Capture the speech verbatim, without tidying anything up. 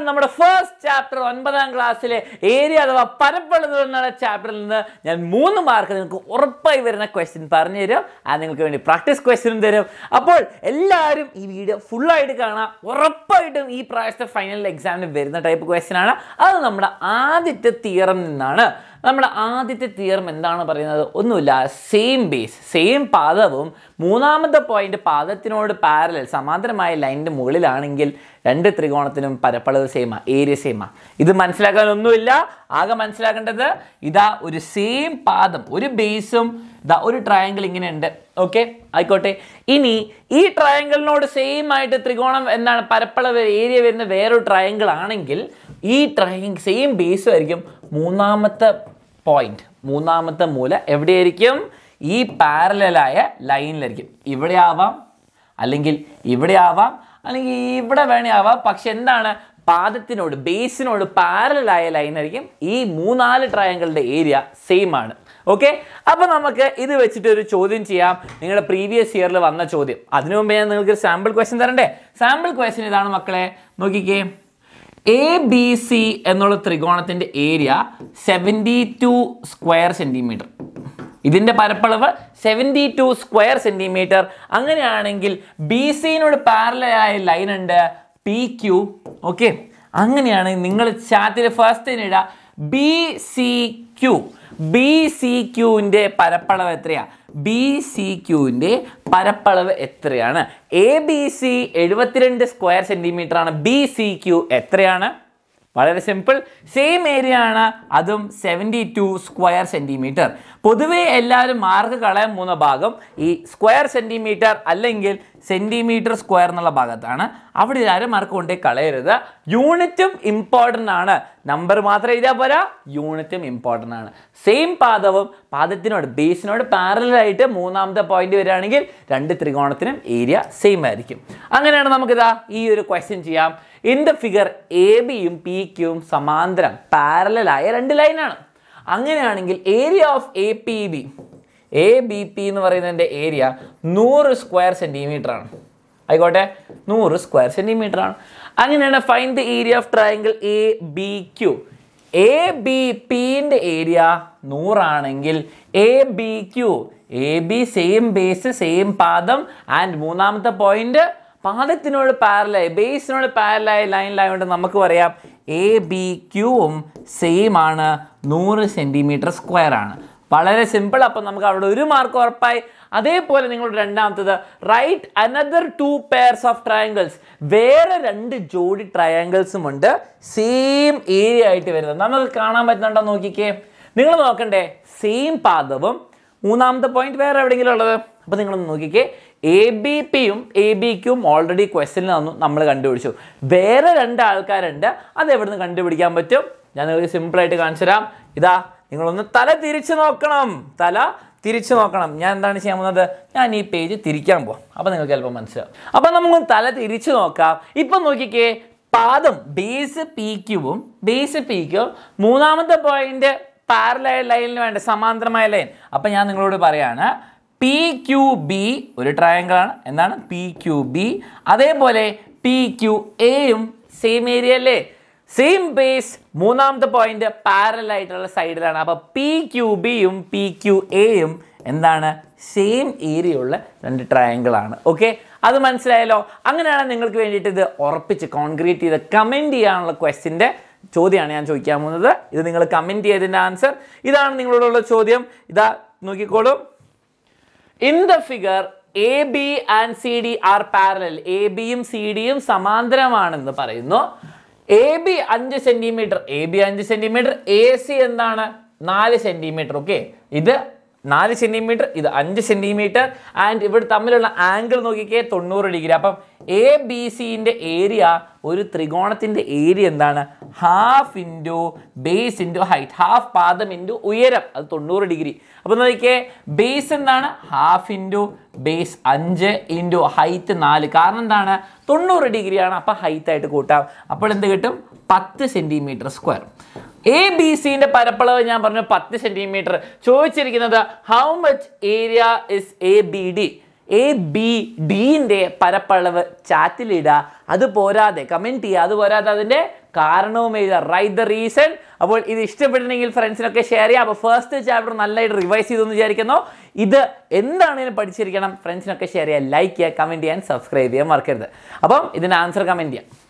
നമ്മുടെ first chapter ഒൻപതാം ക്ലാസ്സിലെ ഏരിയ അഥവാ പരപ്പളവ് എന്നുള്ള ചാപ്റ്ററിൽ നിന്ന് ഞാൻ മൂന്ന് മാർക്ക് നിങ്ങൾക്ക് ഉറപ്പായി വരുന്ന ക്വസ്റ്റ്യൻ പറഞ്ഞു തരും. അത് നിങ്ങൾക്ക് വേണ്ടി പ്രാക്ടീസ് ക്വസ്റ്റ്യനും തരും. അപ്പോൾ എല്ലാവരും ഈ വീഡിയോ ഫുള്ളായിട്ട് കാണാം. ഉറപ്പായിട്ടും ഈ പ്രാവശ്യത്തെ ഫൈനൽ എക്സാമിന് വരുന്ന ടൈപ്പ് ക്വസ്റ്റ്യൻ ആണ്. അത് നമ്മുടെ ആദ്യത്തെ തിയറം നിന്നാണ്. നമ്മുടെ ആദ്യത്തെ തിയറം എന്താണ് പറയുന്നത്? ഒന്നുമില്ല, സെയിം ബേസ് സെയിം പാദവും മൂന്നാമത്തെ പോയിന്റ് പാദത്തിനോട് പാരലൽ സമാന്തരമായ ലൈനിൻ്റെ മുകളിലാണെങ്കിൽ രണ്ട് ത്രികോണത്തിനും പരപ്പളവ് സെയിമാ, ഏരിയ സെയിമാ. ഇത് മനസ്സിലാക്കാനൊന്നുമില്ല. ആകെ മനസ്സിലാക്കേണ്ടത് ഇതാ ഒരു സെയിം പാദം, ഒരു ബേസും ഇതാ ഒരു ട്രയാങ്കിൾ ഇങ്ങനെ ഉണ്ട്. ഓക്കെ, ആയിക്കോട്ടെ. ഇനി ഈ ട്രയാങ്കിളിനോട് സെയിം ആയിട്ട് ത്രികോണം എന്താണ് പരപ്പളവ് ഏരിയ വരുന്ന വേറൊരു ട്രയാങ്കിൾ ആണെങ്കിൽ ഈ ട്രയാങ്കിൾ സെയിം ബേസും ആയിരിക്കും. മൂന്നാമത്തെ പോയിന്റ്, മൂന്നാമത്തെ മൂല എവിടെയായിരിക്കും? ഈ പാരലായ ലൈനിലായിരിക്കും. ഇവിടെ ആവാം, അല്ലെങ്കിൽ ഇവിടെ ആവാം, അല്ലെങ്കിൽ ഇവിടെ വേണേ ആവാം. പക്ഷെ എന്താണ്, പാദത്തിനോട് ബേസിനോട് പാരലായ ലൈനായിരിക്കും. ഈ മൂന്നാല് ട്രയാങ്കിളിൻ്റെ ഏരിയ സെയിം ആണ്. ഓക്കെ, അപ്പോൾ നമുക്ക് ഇത് വെച്ചിട്ട് ഒരു ചോദ്യം ചെയ്യാം. നിങ്ങളുടെ പ്രീവിയസ് ഇയറിൽ വന്ന ചോദ്യം. അതിനു മുമ്പ് ഞാൻ നിങ്ങൾക്ക് സാമ്പിൾ ക്വസ്റ്റ്യൻ തരണ്ടേ? സാമ്പിൾ ക്വസ്റ്റ്യൻ ഇതാണ് മക്കളെ, നോക്കിക്കേ. എ ബി സി എന്നുള്ള ത്രികോണത്തിൻ്റെ area seventy two square centimetre. ഇതിൻ്റെ പരപ്പളവ് സെവൻറ്റി ടു സ്ക്വയർ സെൻറ്റിമീറ്റർ. അങ്ങനെയാണെങ്കിൽ ബി സിനോട് പാരലായ ലൈൻ ഉണ്ട് പി ക്യു. ഓക്കെ, അങ്ങനെയാണെങ്കിൽ നിങ്ങൾ ചാറ്റിൽ ഫസ്റ്റ് ഇടുക B C Q. B C ക്യുവിൻ്റെ പരപ്പളവ് എത്രയാണ്? ബി സി ക്യുവിൻ്റെ പരപ്പളവ് എത്രയാണ്? എ ബി സി എഴുപത്തിരണ്ട് സ്ക്വയർ സെൻറ്റിമീറ്റർ ആണ്. ബി സി ക്യു എത്രയാണ്? വളരെ സിമ്പിൾ, സെയിം ഏരിയ ആണ്, അതും സെവൻറ്റി ടു സ്ക്വയർ സെൻറ്റിമീറ്റർ. പൊതുവേ എല്ലാവരും മാർക്ക് കളയാൻ പോകുന്ന ഭാഗം ഈ സ്ക്വയർ സെൻറ്റിമീറ്റർ അല്ലെങ്കിൽ സെൻറ്റിമീറ്റർ സ്ക്വയർ എന്നുള്ള ഭാഗത്താണ്. അവിടെ ആരും മാർക്ക് കൊണ്ടേ കളയരുത്. യൂണിറ്റും ഇമ്പോർട്ടൻ്റ് ആണ്. നമ്പർ മാത്രം എഴുതിയാൽ പോരാ, യൂണിറ്റും ഇമ്പോർട്ടൻ്റ് ആണ്. സെയിം പാദവും പാദത്തിനോട് ബേസിനോട് പാരലായിട്ട് മൂന്നാമത്തെ പോയിന്റ് വരികയാണെങ്കിൽ രണ്ട് ത്രികോണത്തിനും ഏരിയ സെയിം ആയിരിക്കും. അങ്ങനെയാണ് നമുക്കിതാ ഈ ഒരു ക്വസ്റ്റ്യൻ ചെയ്യാം. ഇൻ ദ ഫിഗർ എ ബിയും പി ക്യൂവും സമാന്തരം പാരലായ രണ്ട് ലൈനാണ്. അങ്ങനെയാണെങ്കിൽ area of A P B A B P എന്ന് പറയുന്നതിൻ്റെ ഏരിയ നൂറ് സ്ക്വയർ സെൻറ്റിമീറ്റർ ആണ്. ആയിക്കോട്ടെ, നൂറ് സ്ക്വയർ സെൻറ്റിമീറ്റർ ആണ്. അങ്ങനെയാണ് find the area of triangle A B Q. A B പിൻ്റെ ഏരിയ നൂറാണെങ്കിൽ A B Q, A B same base same പാദം ആൻഡ് മൂന്നാമത്തെ പോയിന്റ് പാദത്തിനോട് പാരലായി ബേസിനോട് പാരലായ ലൈനിലായതുകൊണ്ട് നമുക്ക് പറയാം എ ബി ക്യൂവും സെയിം ആണ്, നൂറ് സെൻറ്റിമീറ്റർ സ്ക്വയർ ആണ്. വളരെ സിമ്പിൾ. അപ്പം നമുക്ക് അവിടെ ഒരു മാർക്ക് ഉറപ്പായി. അതേപോലെ നിങ്ങളുടെ രണ്ടാമത്തത് write another two pairs of triangles. വേറെ രണ്ട് ജോഡി ട്രയാങ്കിൾസും ഉണ്ട് സെയിം ഏരിയ ആയിട്ട് വരുന്നത്. നമുക്ക് കാണാൻ പറ്റുന്നുണ്ടോ നോക്കിക്കേ. നിങ്ങൾ നോക്കണ്ടേ, സെയിം പാദവും മൂന്നാമത്തെ പോയിന്റ് വേറെ എവിടെയെങ്കിലും ഉള്ളത്. അപ്പോൾ നിങ്ങളൊന്ന് നോക്കിക്കേ, എ ബി പിയും എ ബി ക്യൂവും ഓൾറെഡി ക്വസ്റ്റ്യനിൽ നിന്നും നമ്മൾ കണ്ടുപിടിച്ചു. വേറെ രണ്ട് ആൾക്കാരുണ്ട്, അത് എവിടെ നിന്ന് കണ്ടുപിടിക്കാൻ പറ്റും? ഞാൻ നിങ്ങൾക്ക് സിമ്പിളായിട്ട് കാണിച്ചു തരാം. ഇതാ, നിങ്ങളൊന്ന് തല തിരിച്ചു നോക്കണം, തല തിരിച്ചു നോക്കണം. ഞാൻ എന്താണ് ചെയ്യാൻ പോകുന്നത്? ഞാൻ ഈ പേജ് തിരിക്കാൻ പോവാം. അപ്പോൾ നിങ്ങൾക്ക് ചിലപ്പോൾ മനസ്സിലാവും. അപ്പോൾ നമുക്കൊന്ന് തല തിരിച്ചു നോക്കാം. ഇപ്പം നോക്കിക്കേ, പാദം ബേസ് പി ക്യൂവും ബേസ് പി ക്യൂവും മൂന്നാമത്തെ പോയിന്റ് പാരലൽ ലൈനിന് വേണ്ട സമാന്തരമായ ലൈൻ. അപ്പം ഞാൻ നിങ്ങളോട് പറയാണ് പി ക്യു ബി ഒരു ട്രയാങ്കിൾ ആണ്. എന്താണ് പി ക്യു ബി? അതേപോലെ പി ക്യു എയും സെയിം ഏരിയ അല്ലേ, സെയിം ബേസ്, മൂന്നാമത്തെ പോയിന്റ് പാരലൽ ആയിട്ടുള്ള സൈഡിലാണ്. അപ്പോൾ പി ക്യു ബിയും പി ക്യു എയും എന്താണ് സെയിം ഏരിയ ഉള്ള രണ്ട് ട്രയാങ്കിൾ ആണ്. ഓക്കെ, അത് മനസ്സിലായല്ലോ. അങ്ങനെയാണ് നിങ്ങൾക്ക് വേണ്ടിയിട്ട് ഇത് ഉറപ്പിച്ച് കോൺക്രീറ്റ് ചെയ്ത് കമൻറ്റ് ചെയ്യാനുള്ള ക്വസ്റ്റ്യൻ്റെ ചോദ്യമാണ് ഞാൻ ചോദിക്കാൻ പോകുന്നത്. ഇത് നിങ്ങൾ കമൻറ്റ് ചെയ്തതിൻ്റെ ആൻസർ ഇതാണ് നിങ്ങളോടുള്ള ചോദ്യം. ഇതാ നോക്കിക്കോളൂ. In the figure A B and C D are parallel. A ബിയും സി ഡിയും സമാന്തരമാണെന്ന് പറയുന്നു. എ ബി അഞ്ച് സെൻറ്റിമീറ്റർ, എ ബി അഞ്ച് സെൻറ്റിമീറ്റർ, എ സി എന്താണ് നാല് സെൻറ്റിമീറ്റർ. ഓക്കെ, ഇത് നാല് സെൻറ്റിമീറ്റർ, ഇത് അഞ്ച് സെൻറ്റിമീറ്റർ. ആൻഡ് ഇവിടെ തമ്മിലുള്ള ആംഗിൾ നോക്കിക്കേ, തൊണ്ണൂറ് ഡിഗ്രി. അപ്പം എ ബി സിൻ്റെ ഏരിയ, ഒരു ത്രികോണത്തിൻ്റെ ഏരിയ എന്താണ്? Half into base into height. Half പാദം ഇൻറ്റു ഉയരം, അത് തൊണ്ണൂറ് ഡിഗ്രി. അപ്പോൾ നോക്കിക്കേ, ബേസ് എന്താണ്? ഹാഫ് ഇൻറ്റു ബേസ് അഞ്ച് ഇൻറ്റു ഹൈറ്റ് നാല്. കാരണം എന്താണ്? തൊണ്ണൂറ് ഡിഗ്രിയാണ്. അപ്പോൾ ഹൈറ്റ് ആയിട്ട് കൂട്ടാം. അപ്പോൾ എന്ത് കിട്ടും? പത്ത് സെൻറ്റിമീറ്റർ സ്ക്വയർ. എ ബി സിന്റെ പരപ്പളവ് ഞാൻ പറഞ്ഞു പത്ത് സെൻറ്റിമീറ്റർ. ചോദിച്ചിരിക്കുന്നത് how much area is A B D. A B ഡിൻ്റെ പരപ്പളവ് ചാറ്റിലിടുക. അത് പോരാതെ കമൻറ്റ് ചെയ്യുക. അത് പോരാതെ അതിൻ്റെ കാരണവും എഴുതുക. Write the reason. അപ്പോൾ ഇത് ഇഷ്ടപ്പെട്ടിട്ടുണ്ടെങ്കിൽ ഫ്രണ്ട്സിനൊക്കെ ഷെയർ ചെയ്യുക. അപ്പോൾ ഫസ്റ്റ് ചാപ്റ്റർ നല്ലതായിട്ട് റിവൈസ് ചെയ്തെന്ന് വിചാരിക്കുന്നു. ഇത് എന്താണെങ്കിലും പഠിച്ചിരിക്കണം. ഫ്രണ്ട്സിനൊക്കെ ഷെയർ ചെയ്യുക, ലൈക്ക് ചെയ്യുക, കമൻറ്റ് ചെയ്യാൻ, സബ്സ്ക്രൈബ് ചെയ്യാൻ മറക്കരുത്. അപ്പം ഇതിൻ്റെ ആൻസർ കമൻറ്റ് ചെയ്യാം.